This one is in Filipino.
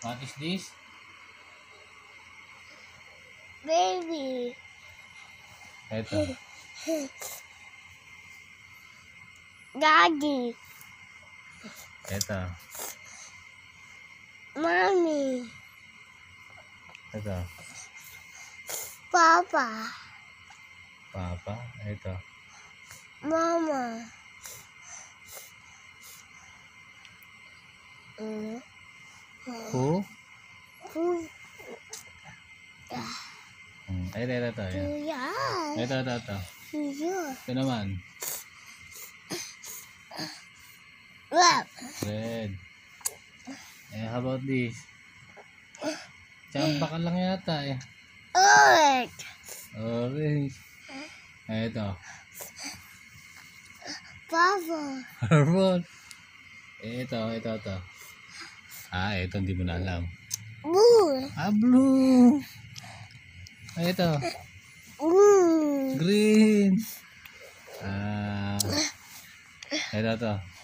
What is this? Baby. Ito. Daddy. Ito. Mommy. Ito. Papa. Papa. Ito. Mama. Who? Who? Ito. Kuya. Ito. Kuya. Ito naman. Wow. Red. How about this? Tsamba ka lang yata eh. Orange. Orange. Ito. Papa. Purple. Ito. Ito hindi mo na alam. Blue. Blue. Ito. Blue. Green. Ito.